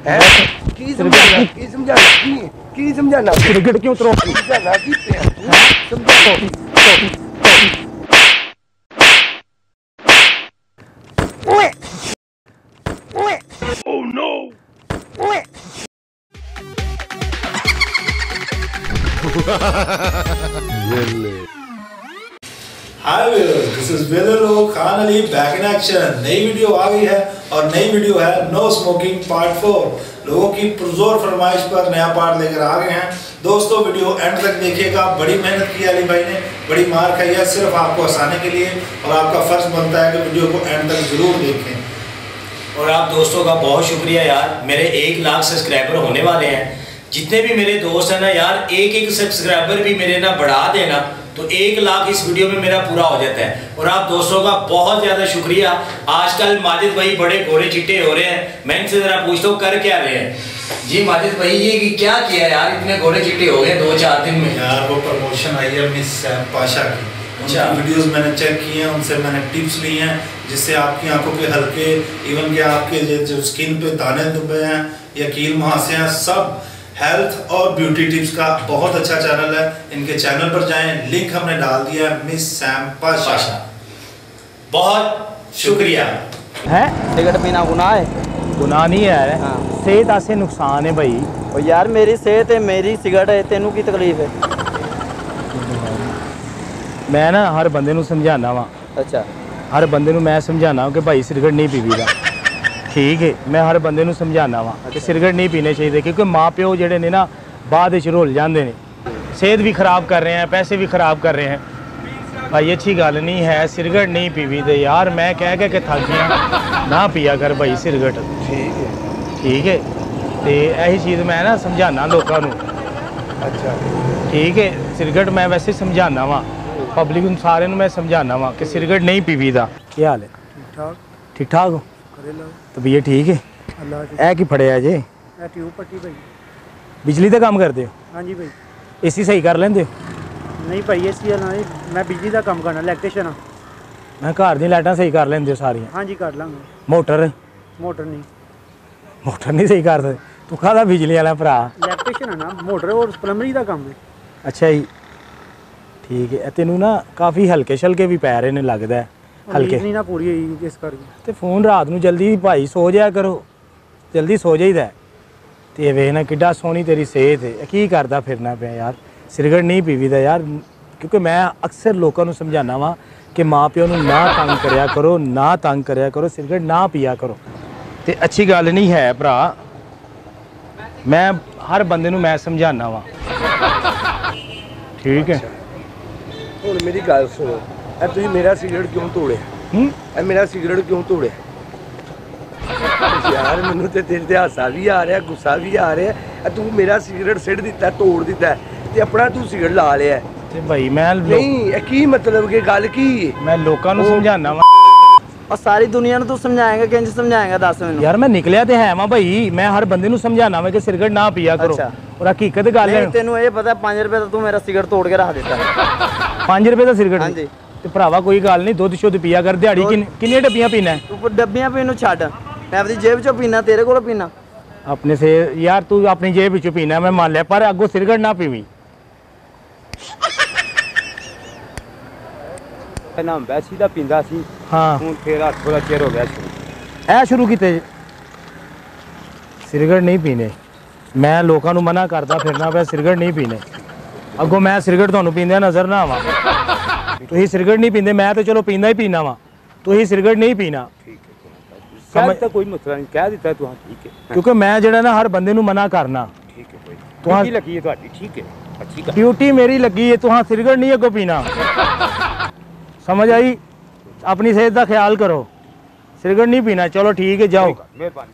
है की समझाना सिगरेट क्यों उतरो समझाना की समझाओ ओए ओए ओह नो ओए हाय व्यूअर्स, दिस इज वेललो Khan Ali back in action. नई वीडियो आ गई है और नई वीडियो है नो स्मोकिंग पार्ट 4। लोगों की पुरजोर फरमाइश पर नया पार्ट लेकर आ गए हैं। दोस्तों वीडियो एंड तक देखिएगा। बड़ी मेहनत की अली भाई ने, बड़ी मार खाई है सिर्फ आपको हंसाने के लिए, और आपका फर्ज बनता है कि वीडियो को एंड तक जरूर देखें। और आप दोस्तों का बहुत शुक्रिया यार, मेरे 1 लाख सब्सक्राइबर होने वाले हैं। जितने भी मेरे दोस्त हैं ना यार, एक सब्सक्राइबर भी मेरे ना बढ़ा देना तो 1 लाख इस वीडियो में मेरा पूरा हो जाता है। और आप दोस्तों का बहुत ज़्यादा शुक्रिया। आजकल माजिद भाई बड़े गोरे चिट्टे हो रहे हैं, मैं इनसे ज़रा पूछता हूँ कर क्या रहे हैं। जी माजिद भाई, ये क्या किया यार, इतने गोरे चिट्टे हो गए 2-4 दिन में? यार वो प्रमोशन आई है मिस सैम पाशा की। अच्छा, वीडियोस मैंने चेक किए हैं, उनसे मैंने टिप्स ली हैं जिससे आपकी आंखों के हल्के, इवन के आपके जो स्किन पे दाने दुबे हैं या कील मुहासे हैं, सब हेल्थ और ब्यूटी टिप्स का बहुत अच्छा चैनल है। इनके चैनल पर जाएं, लिंक हमने डाल दिया है, मिस सैम पाशा। बहुत शुक्रिया। है सिगरेट पीना गुनाह है? गुनाह नहीं है। हाँ। सेहत आसे नुकसान है भाई। और यार मेरी सेहत है, मेरी सिगरेट है, तेनू की तकलीफ है? मैं ना हर बंदे नू समझाना वा। अच्छा, हर बंदे नू मैं समझाना कि भाई सिगरेट नहीं पीवीदा, ठीक है। मैं हर बंदे नू समझाना वा कि सिगरेट नहीं पीने चाहिए, क्योंकि माँ प्यो जेडे ने ना बाद विच रुल जाते हैं, सेहत भी खराब कर रहे हैं, पैसे भी खराब कर रहे हैं। भाई अच्छी गल नहीं है, सिगरेट नहीं पीवीदे यार। मैं कह के थक गया, ना पिया कर भाई सिगरेट, ठीक है। तो यही चीज़ मैं ना समझाना लोगों को। अच्छा, ठीक है। सिगरेट मैं वैसे समझाना वा, पब्लिक सारे मैं समझाना वा कि सिगरेट नहीं पीवीदा। क्या हाल है? ठीक ठाक हो? तो भैया ठीक है। ऐ की फड़िया जे? ट्यूब पट्टी भाई। बिजली का काम करते हो? हाँ जी भाई। एसी सही कर लेंदे हो? नहीं भाई एसी ना, मैं बिजली का काम करना, इलेक्ट्रीशियन हाँ। मैं घर दी लाइटां सही कर लेंदे हो सारियां? हाँ जी कर लांगा। मोटर नहीं सही कर सकते? तू कहदा बिजली वाला भरा? इलेक्ट्रीशियन है ना, मोटर और प्लम्बरी का काम है। अच्छा जी, ठीक है। तेनू ना काफ़ी हल्के शलके भी पै रहे ने लगता है। हल्के नहीं ना पूरी हुई इस करके। तो फोन रात नू जल्दी भाई सो जाया करो, जल्दी सो जाइदा। तो वेख ना किड्डा सोहनी तेरी सेहत है, की करदा फिरना पे यार। सिगरेट नहीं पीवीदा यार, क्योंकि मैं अक्सर लोगों को समझाना वा कि माँ प्यो नू ना तंग करया करो, ना तंग करया करो, सिगरेट ना पिया करो। तो अच्छी गल नहीं है भरा। मैं हर बंदे नू मैं समझाना वा, ठीक है। ਹੁਣ मेरी गल सुनो, तुम मेरा सिगरेट क्यों तोड़े? मेरा सिगरेट क्यों तोड़े? यार मैनू तो तेरे ते हासा भी आ रहा, गुस्सा भी आ रहा। तू मेरा सिगरेट सिट दिता, तोड़ दिता ते अपना तू सिगरेट ला लिया। ते भाई मैं नहीं की मतलब कि गल की? मैं लोगों को समझाना वा। और सारी दुनिया तू समझाएगा, किंज समझाएगा दस मैनू? यार मैं निकलिया तो है वां भाई, मैं हर बंदे नू समझाना वा कि सिगरेट ना पिया करो। अच्छा। और हकीकत गल है, तेनू ये पता 5 रुपए तू मेरा सिगरेट तोड़ के रख देता। 5 रुपए का सिगरेट? हाँ जी। ते भरावा कोई गल नहीं, दुध शुद्ध पिया कर। दिहाड़ी किन्नी डब्बियां पीना है? तू डब्बियां पीनू छड्ड, मैं अपनी जेब चो पीना, तेरे को पीना? अपने से यार, तू अपनी जेब विचों पीना मैं मान लिया, पर अगों सिगरेट ना पीवी। ना वैसी दा पींदा सी। हाँ हूं फिर थोड़ा चिर हो गया शुरू। शुरू कीते सिगरेट नहीं पीने। मैं लोगों को मना करता फिरना पे सिगरेट नहीं पीने। अगों मैं सिगरेट तुहानू पींदे नजर ना आवा। तुसीं सिगरेट नहीं पींदे, मैं तो चलो पींदा ही पीना वा, तुसीं सिगरेट नहीं पीना। समझ तो कोई मसला नहीं, कह दिता तू। ठीक है, क्योंकि मैं जड़ा ना हर बंदे नू मना करना। ठीक है, कोई लगी है ਤੁਹਾਡੀ? ठीक है, अच्छी गल। ड्यूटी मेरी लगी है, तुहां सिगरेट नहीं अगों पीना। समझ आई? अपनी सेहत का ख्याल करो, सिगरेट नहीं पीना। चलो ठीक है, जाओ। मेहरबानी।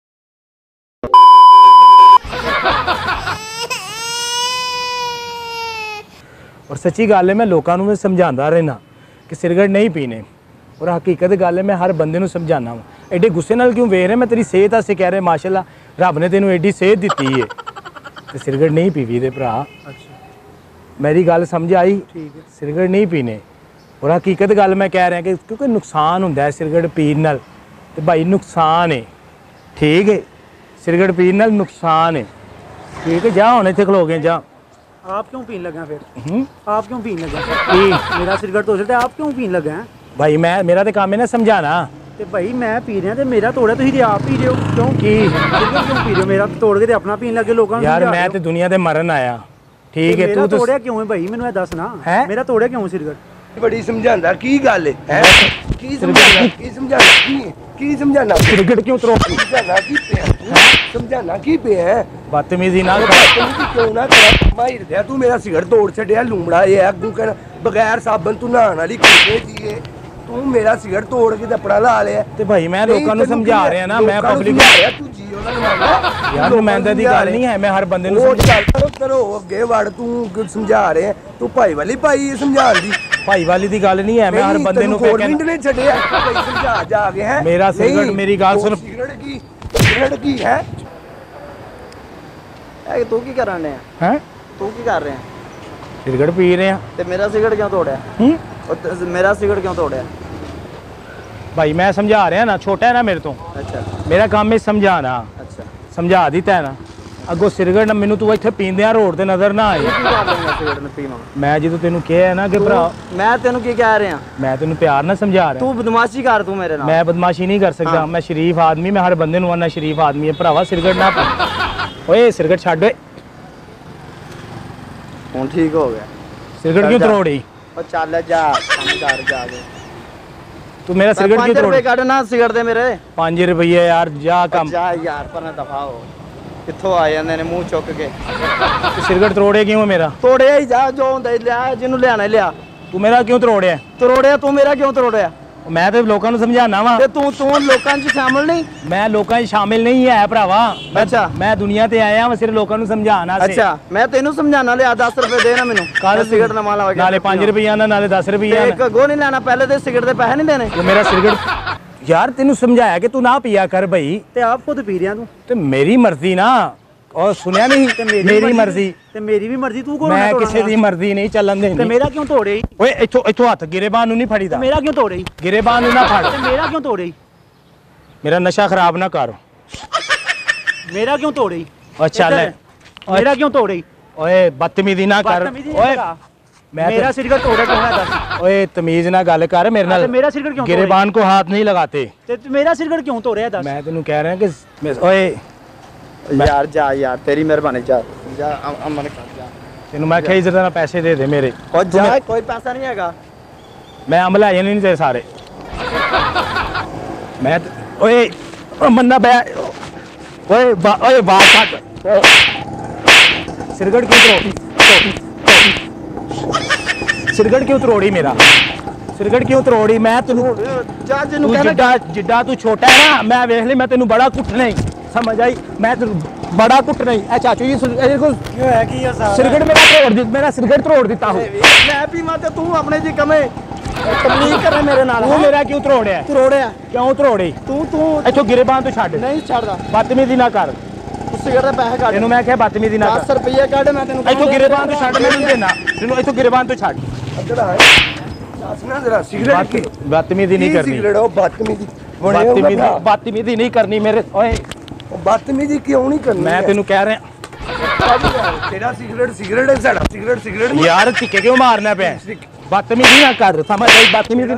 और सच्ची गल है, मैं लोगों को समझाता रहना कि सिगरेट नहीं पीने। और हकीकत गल है, मैं हर बंदे को समझाना वा। एडे गुस्से नाल क्यों वेख रहे? मैं तेरी सेहत आस्ते कह रहा, माशाल्लाह रब ने तेनों एडी सेहत दी है। तो सिगरेट नहीं पीवी दे भरा। मेरी गल समझ आई? ठीक है, सिगरेट नहीं पीने। और हकीकत गल मैं कह रहा कि क्योंकि नुकसान होंदा है सिगरेट पीने नाल, ते भाई नुकसान है, ठीक है। सिगरेट पीने ਨਾਲ नुकसान है। ठीक है, जा हुण इत्थे खलो के जा। आप क्यों पीने लगा फिर? हम्म? आप क्यों पीने लगा? की मेरा सिगरेट तोड़ सकते, आप क्यों पीने लगा हैं? भाई मैं मेरा तो काम है ना समझाना। ਤੇ ਭਾਈ ਮੈਂ ਪੀ ਰਿਹਾ ਤੇ ਮੇਰਾ ਤੋੜਿਆ, ਤੁਸੀਂ ਤੇ ਆਪ ਪੀ ਰਹੇ ਹੋ। ਕਿਉਂ ਸਿਗਰਟ ਕਿਉਂ ਪੀ ਰਹੇ ਹੋ? ਮੇਰਾ ਤੋੜ ਕੇ ਤੇ ਆਪਣਾ ਪੀਣ ਲੱਗੇ ਲੋਕਾਂ ਨੂੰ। यार मैं तो दुनिया ते मरन आया। ठीक है, ਮੇਰਾ तू ਤੋੜਿਆ ਕਿਉਂ ਹੈ ਭਾਈ? ਮੈਨੂੰ ਇਹ ਦੱਸ ਨਾ, ਹੈਂ? ਮੇਰਾ ਤੋੜਿਆ ਕਿਉਂ ਸਿਗਰਟ? ਬੜੀ ਸਮਝਾਉਂਦਾ ਕੀ ਗੱਲ ਹੈ ਕੀ ਸਮਝਾਣਾ ਕੀ ਸਮਝਾਣਾ सिगरेट क्यों तोड़? ਸਮਝਾਣਾ ਕੀ ਪਿਆ ਸਮਝਾਣਾ ਕੀ ਪਿਆ बदतमीजी ना ਤੂੰ ਕਿਉਂ ਨਾ ਕਰ ਮਾਇਰ ਦਿਆ ਤੂੰ ਮੇਰਾ ਸਿਗਰਟ ਤੋੜ ਛੱਡਿਆ ਲੂਮੜਾ ਇਹ ਅੱਗੂ ਕਰ ਬਗੈਰ ਸਾਬਣ ਤੂੰ ਨਹਾਣ ਵਾਲੀ ਕੁੱਤੇ ਜੀਏ ਤੂੰ ਮੇਰਾ ਸਿਗਰਟ ਤੋੜ ਕੇ ਦਪੜਾ ਲਾ ਲਿਆ ਤੇ ਭਾਈ ਮੈਂ ਲੋਕਾਂ ਨੂੰ ਸਮਝਾ ਰਿਹਾ ਨਾ, ਮੈਂ ਪਬਲਿਕ ਤੂੰ ਜੀ ਉਹਨਾਂ ਨੂੰ ਮੰਨ ਯਾਰ ਨੁਮਾਇੰਦੇ ਦੀ ਗੱਲ ਨਹੀਂ ਹੈ, ਮੈਂ ਹਰ ਬੰਦੇ ਨੂੰ ਉਹ ਚੱਲ ਕਰੋ ਅੱਗੇ ਵੜ ਤੂੰ ਸਮਝਾ ਰਿਹਾ ਤੂੰ ਭਾਈ ਵਾਲੀ ਭਾਈ ਸਮਝਾਉਣ ਦੀ ਭਾਈ ਵਾਲੀ ਦੀ ਗੱਲ ਨਹੀਂ ਹੈ, ਮੈਂ ਹਰ ਬੰਦੇ ਨੂੰ ਗਵਰਨਮੈਂਟ ਨੇ ਛੱਡਿਆ ਭਾਈ ਸਮਝਾ ਜਾ ਕੇ ਹੈ ਮੇਰਾ ਸਿਗਰਟ ਮੇਰੀ ਗੱਲ ਸੁਣ। ਸਿਗਰਟ ਕੀ ਹੈ ਇਹ ਤੂੰ ਕੀ ਕਰਨ ਰਿਹਾ? ਹੈ ਤੂੰ ਕੀ ਕਰ ਰਿਹਾ? ਸਿਗਰਟ ਪੀ ਰਹੇ ਆ। ਤੇ ਮੇਰਾ ਸਿਗਰਟ ਕਿਉਂ ਤੋੜਿਆ? ਹੂੰ ਮੇਰਾ ਸਿਗਰਟ ਕਿਉਂ ਤੋੜਿਆ? भाई मैं समझा रहा ना, छोटा है ना मेरे तो, ਅੱਛਾ मेरा काम है समझाना। ਅੱਛਾ समझा दिता है ना। अगो सिगरेट मैनू तू इत्थे पींदे रोड ते नजर ना आए। ਕੀ ਕਰ ਲੈਂਗਾ ਸਿਗਰਟ ਨੂੰ ਪੀਵਾਂ? मैं जो तेनू कहा है ना कि भरा ਮੈਂ ਤੈਨੂੰ ਕੀ ਕਹਿ ਰਿਹਾ? मैं तेनू प्यार ना समझा रहा। ਤੂੰ ਬਦਮਾਸ਼ੀ ਕਰ ਤੂੰ ਮੇਰੇ ਨਾਲ। मैं बदमाशी नहीं कर सकता, मैं शरीफ आदमी, मैं हर बंदे नू आना शरीफ आदमी है भरावा सिगरेट ना पी। ओए सिगरेट छड्ड ओए। ਹੁਣ ਠੀਕ ਹੋ ਗਿਆ। सिगरेट क्यों तरोड़ी? ਉਹ ਚੱਲ ਜਾ ਕੰਮ ਕਰ ਜਾ ਕੇ। तू मेरा सिगरेट क्यों 5 तरोड़ी? ਰੁਪਏ ਕੱਢ ਨਾ ਸਿਗਰਟ ਦੇ ਮੇਰੇ। 5 रुपये यार जा काम। ਜਾ ਯਾਰ ਪਰ ਨਾ ਦਫਾ ਹੋ। ਕਿੱਥੋਂ ਆ ਜਾਂਦੇ ਨੇ ਮੂੰਹ ਚੁੱਕ ਕੇ। तू सिगरेट तरोड़े क्यों मेरा? ਤੋੜਿਆ ਹੀ ਜਾ, ਜੋ ਹੁੰਦਾ ਹੀ ਲਿਆ, ਜਿਹਨੂੰ ਲਿਆਣਾ ਹੀ ਲਿਆ। तू मेरा क्यों तरोड़े? ਤੋੜਿਆ ਤੂੰ ਮੇਰਾ ਕਿਉਂ ਤੋੜਿਆ? मैं तो लोगों ਨੂੰ ਸਮਝਾਣਾ ਵਾ। ਤੇ ਤੂੰ ਲੋਕਾਂ 'ਚ ਸ਼ਾਮਲ ਨਹੀਂ। मैं लोगों 'ਚ शामिल नहीं है भरावा। अच्छा। मैं दुनिया ते आया मैं सिर्फ लोगों ਨੂੰ ਸਮਝਾਣਾ ਸੀ। ਅੱਛਾ ਮੈਂ ਤੈਨੂੰ ਸਮਝਾਣਾ, ਲਿਆ 10 ਰੁਪਏ ਦੇ ਨਾ ਮੈਨੂੰ। ਕੱਲ ਸਿਗਰਟ ਨਵਾਂ ਲਵਾ ਕੇ। ਨਾਲੇ 5 ਰੁਪਈਆ ਨਾਲ ਨਾਲੇ 10 ਰੁਪਈਆ ਇੱਕ ਗੋ ਨਹੀਂ ਲੈਣਾ, ਪਹਿਲੇ ਤੇ ਸਿਗਰਟ ਦੇ ਪੈਸੇ ਨਹੀਂ ਦੇਣੇ। ਤੂੰ ਮੇਰਾ ਸਿਗਰਟ ਯਾਰ ਤੈਨੂੰ ਸਮਝਾਇਆ ਕਿ ਤੂੰ ਨਾ ਪੀਆ ਕਰ ਭਾਈ, ਤੇ ਆਪ ਖੁਦ ਪੀ ਰਿਆ ਤੂੰ। ਤੇ ਮੇਰੀ ਮਰਜ਼ੀ ਨਾ। ਔਰ ਸੁਣਿਆ ਨਹੀਂ, ਮੇਰੀ ਮਰਜ਼ੀ ਤੇ ਮੇਰੀ ਵੀ ਮਰਜ਼ੀ। ਤੂੰ ਕੋਲ ਮੈਂ ਕਿਸੇ ਦੀ ਮਰਜ਼ੀ ਨਹੀਂ ਚੱਲਣ ਤੇ ਦੇਣੀ। ਮੇਰਾ ਕਿਉਂ ਤੋੜੇ? ਓਏ ਇੱਥੋਂ ਹੱਥ ਗਿਰੇਬਾਨ ਨੂੰ ਨਹੀਂ ਫੜੀਦਾ। ਮੇਰਾ ਕਿਉਂ ਤੋੜੇ? ਗਿਰੇਬਾਨ ਨੂੰ ਨਾ ਫੜ। ਤੇ ਮੇਰਾ ਕਿਉਂ ਤੋੜੇ? ਮੇਰਾ ਨਸ਼ਾ ਖਰਾਬ ਨਾ ਕਰ। ਮੇਰਾ ਕਿਉਂ ਤੋੜੇ? ਅੱਛਾ ਲੈ ਮੇਰਾ ਕਿਉਂ ਤੋੜੇ? ਓਏ ਬਦਤਮੀਜ਼ੀ ਨਾ ਕਰ। ਓਏ मेरा सिगरेट तोड़ा क्यों है? दस। ओए तमीज ना गल कर मेरे नाल। मेरा सिगरेट क्यों? गिरेबान को हाथ नहीं लगाते। मेरा सिगरेट क्यों तोड़े? दस। मैं तेनू कह रहा कि ओए यार जा यार, तेरी मेहरबानी जा जा अमन कर जा। तेनू मैं क्या इज्जत ना पैसे दे दे मेरे। और जा, कोई पैसा नहीं हैगा। मैं अमल है नहीं तेरे सारे। मैं ओए मन्ना बे ओए बात काट। सिगरेट क्यों तोड़ी? सिगरेट क्यों तरोड़ी मेरा? सिगरेट क्यों तरोड़ी? मैं तेनू जिड्डा तू छोटा है ना, मैं वेख ली, मैं तेनू बड़ा कुटना ही, समझ आई? मैं तेनू बड़ा कुटना ही। चाचू जी सिगरेट मेरा सिगरेट तरोड़ दिता हूँ। मैं पीवा ते तू अपने जी कमे तबलीग करे मेरे नाल। तू मेरा क्यों तरोड़िया? क्यों तरोड़ी? तू इत्थों गिरेबान तो छड्ड। नहीं छड्डदा। बदतमीजी ना कर। सिगरेट दे पैसे काट। तेनू मैं क्या बदतमीजी ना कर। 10 रुपए काट, मैं तेनू इत्थों गिरेबान तो छड्ड, मैं नहीं देना तेनू। इत्थों गिरेबान तो छड्ड। बदतमीजी नहीं करनी। बदतमीजी नहीं करनी मेरे। ओए बदतमीजी क्यों नहीं करनी? मैं तेनू कह रहा तेरा सिगरेट है साड़ा सिगरेट यार टिके क्यों मारना पे? बदतमीजी ना कर, समझ आई? बदतमीजी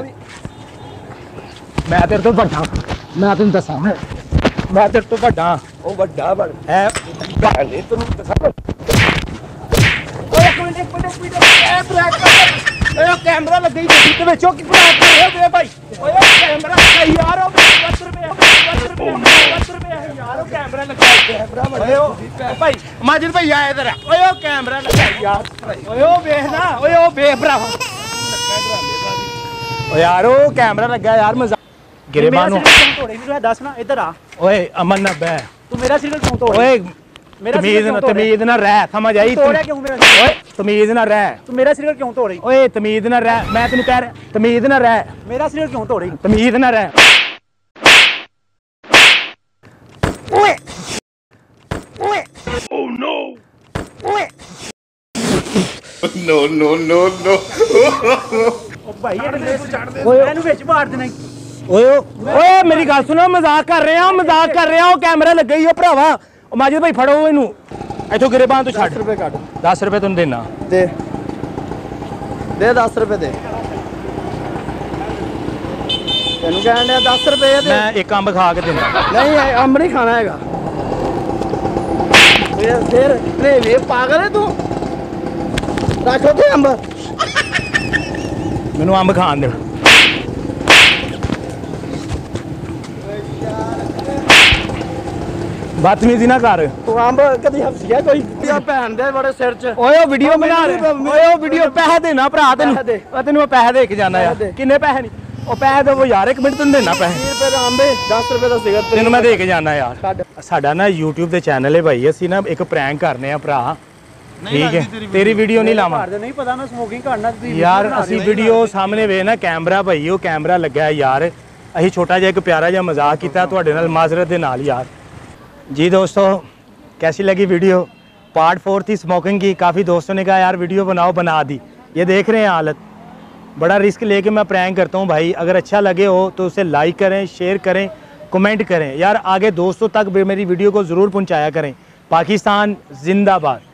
मैं तेरे तो बड़ा, मैं तेन दसा मैं तेरे तो बड़ा। ਉਹ ਵੱਡਾ ਬਣ है ਭਾਲੇ ਤੈਨੂੰ ਦੱਸਾਂ ओए एक मिनट ए ब्रेक कर। ओए कैमरा लग गई ਗੱਡੀ ਤੇ ਵਿੱਚੋਂ ਕਿ ब्रेक कर दे भाई। ओए कैमरा सही यार, ओ 20 रुपए यार, ओ कैमरा लगा कैमरा ओए ओ भाई माजिद भाई आए इधर। ओए ओ कैमरा लगा यार। ओए ओ देख ना, ओए ओ देख भरावा। ओ यार ओ कैमरा लगा यार, मजा गिरेबान तोड़े भी दस ना। इधर आ। ओए अमन ना बे। तू मेरा सिगरेट क्यों तोड़े? ओए तमीज ना रह, समझ आई? तोड़े क्यों मेरा? ओए तमीज ना रह। तू मेरा सिगरेट क्यों तोड़े? ओए तमीज ना रह, मैं तेनू कह रहा तमीज ना रह। मेरा सिगरेट क्यों तोड़े? तमीज ना रह। ओए ओए ओह नो ओए नो नो नो नो ओ भाई ਇਹਨੂੰ ਵਿੱਚ ਮਾਰ ਦੇਣਾ। ਓਏ ਓਏ ਮੇਰੀ ਗੱਲ ਸੁਣੋ, ਮਜ਼ਾਕ ਕਰ ਰਿਹਾ ਉਹ ਕੈਮਰਾ ਲੱਗਾ ਹੀ ਆ ਭਰਾਵਾ। ਉਹ ਮਾਜਿਦ ਭਾਈ ਫੜੋ ਇਹਨੂੰ ਇੱਥੋਂ ਗਿਰੇਬਾਨ ਤੋਂ ਛੱਡ। 10 ਰੁਪਏ ਕੱਢ 10 ਰੁਪਏ ਤੈਨੂੰ ਦੇਣਾ। ਦੇ 10 ਰੁਪਏ ਦੇ। ਤੈਨੂੰ ਕਹਿਣ ਡਿਆ 10 ਰੁਪਏ ਦੇ। ਮੈਂ ਇੱਕ ਅੰਬ ਖਾ ਕੇ ਦਿੰਦਾ। ਨਹੀਂ ਅੰਬ ਨਹੀਂ ਖਾਣਾ ਹੈਗਾ। ਫਿਰ ਵੇ ਪਾਗਲ ਹੈ ਤੂੰ। ਰੱਖ ਉੱਥੇ ਅੰਬ। ਮੈਨੂੰ ਅੰਬ ਖਾਣ ਦੇ। ਬਦਤਮੀਜ਼ੀ ਨਾ ਕਰ। ਤੂੰ ਅੰਬ ਕਦੀ ਹੱਸਿਆ ਕੋਈ ਭੈਣ ਦੇ ਬੜੇ ਸਿਰ 'ਚ। ਓਏ ਉਹ ਵੀਡੀਓ ਬਣਾ ਓਏ ਉਹ ਵੀਡੀਓ ਪੈਸੇ ਦੇਣਾ ਭਰਾ ਤੈਨੂੰ। ਤੈਨੂੰ ਮੈਂ ਪੈਸੇ ਦੇ ਕੇ ਜਾਣਾ ਯਾਰ। ਕਿੰਨੇ ਪੈਸੇ ਨਹੀਂ ਉਹ ਪੈਸੇ ਦੇਵੋ ਯਾਰ, 1 ਮਿੰਟ ਤੈਨੂੰ ਦੇਣਾ ਪੈਸੇ। 20 ਰੁਪਏ ਦਾ ਅੰਬ 10 ਰੁਪਏ ਦਾ ਸਿਗਰਟ ਤੈਨੂੰ ਮੈਂ ਦੇ ਕੇ ਜਾਣਾ ਯਾਰ। ਸਾਡਾ ਨਾ YouTube ਤੇ ਚੈਨਲ ਹੈ ਭਾਈ, ਅਸੀਂ ਨਾ ਇੱਕ ਪ੍ਰੈਂਕ ਕਰਨੇ ਆ ਭਰਾ, ਠੀਕ ਹੈ? ਤੇਰੀ ਵੀਡੀਓ ਨਹੀਂ ਲਾਵਾਂ ਨਹੀਂ ਪਤਾ ਨਾ ਸਮੋਕਿੰਗ ਕਰਨਾ ਯਾਰ। ਅਸੀਂ ਵੀਡੀਓ ਸਾਹਮਣੇ ਵੇ ਨਾ ਕੈਮਰਾ ਭਾਈ, ਉਹ ਕੈਮਰਾ ਲੱਗਾ ਹੈ ਯਾਰ। ਅਸੀਂ ਛੋਟਾ ਜਿਹਾ ਇੱਕ ਪਿਆਰਾ ਜਿਹਾ ਮਜ਼ਾਕ ਕੀਤਾ ਤੁਹਾਡੇ ਨਾਲ ਮਾਜ਼ਰਤ ਦੇ ਨਾਲ यार। जी दोस्तों, कैसी लगी वीडियो? पार्ट 4 थी स्मोकिंग की। काफ़ी दोस्तों ने कहा यार वीडियो बनाओ, बना दी। ये देख रहे हैं हालत, बड़ा रिस्क लेके मैं प्रैंक करता हूँ भाई। अगर अच्छा लगे हो तो उसे लाइक करें, शेयर करें, कमेंट करें यार। आगे दोस्तों तक भी मेरी वीडियो को ज़रूर पहुँचाया करें। पाकिस्तान जिंदाबाद।